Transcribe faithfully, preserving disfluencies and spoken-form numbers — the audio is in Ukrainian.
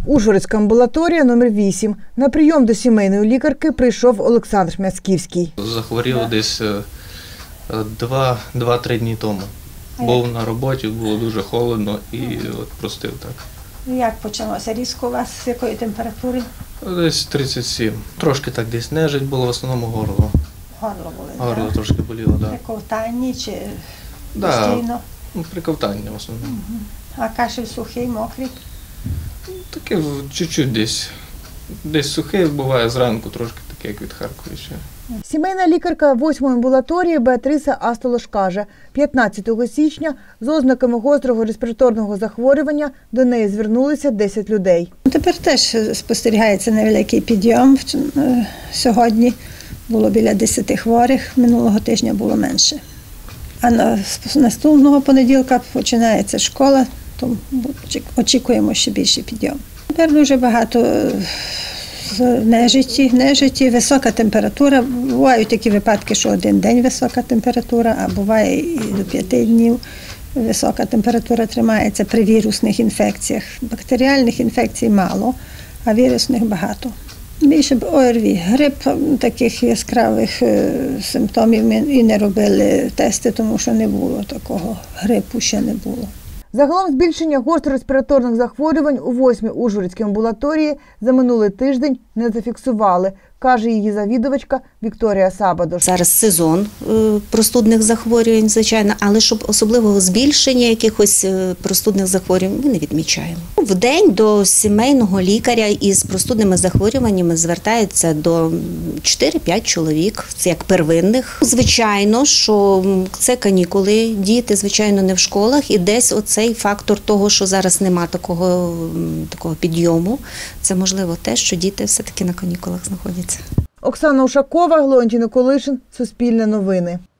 Ужгородська амбулаторія номер вісім. На прийом до сімейної лікарки прийшов Олександр Мяцківський. Захворів десь два-три дні тому. Був на роботі, було дуже холодно і от простив так. Як почалося? Різко у вас з якої температури? Десь тридцять сім. Трошки так десь нежить було, в основному горло. Горло болить, Горло так? трошки боліло, так. Да. При ковтанні чи Да, постійно? при ковтанні в основному. Угу. А кашель сухий, мокрий? Таке чуть-чуть десь. Десь сухий буває зранку, трошки таке, як від Харковища. Сімейна лікарка восьмої амбулаторії Беатриса Астолош каже, п'ятнадцятого січня з ознаками гострого респіраторного захворювання до неї звернулися десять людей. Тепер теж спостерігається невеликий підйом. Сьогодні було біля десяти хворих, минулого тижня було менше. А наступного понеділка починається школа, тому очікуємо ще більший підйом. Тепер дуже багато нежиті, нежиті, висока температура. Бувають такі випадки, що один день висока температура, а буває і до п'яти днів висока температура тримається при вірусних інфекціях. Бактеріальних інфекцій мало, а вірусних багато. Більше б ОРВІ. Грип, таких яскравих симптомів ми і не робили тести, тому що не було такого грипу, ще не було. Загалом збільшення гостро-респіраторних захворювань у восьмій Ужгородській амбулаторії за минулий тиждень не зафіксували, каже її завідувачка Вікторія Сабадош. Зараз сезон простудних захворювань, звичайно, але щоб особливого збільшення якихось простудних захворювань ми не відмічаємо. В день до сімейного лікаря із простудними захворюваннями звертається до чотири-п'ять чоловік, це як первинних. Звичайно, що це канікули, діти, звичайно, не в школах, і десь оцей фактор того, що зараз нема такого, такого підйому, це можливо те, що діти все-таки на канікулах знаходяться. Оксана Ушакова, Леонтій Николишин, Суспільне новини.